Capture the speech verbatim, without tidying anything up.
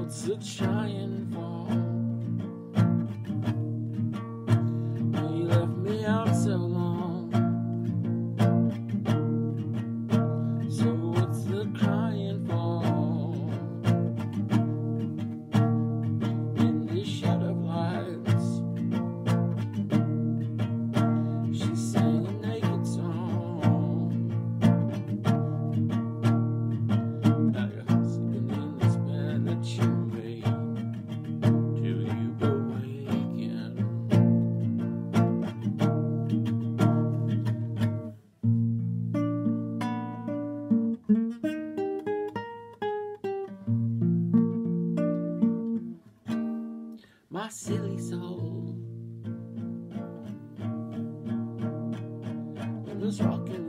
what's it trying for? You left me out so long, so what's the crying for? In this shed of lights, she sang a naked song. Now you're sleeping in this bed that you made till you awaken. My silly soul, in this rock and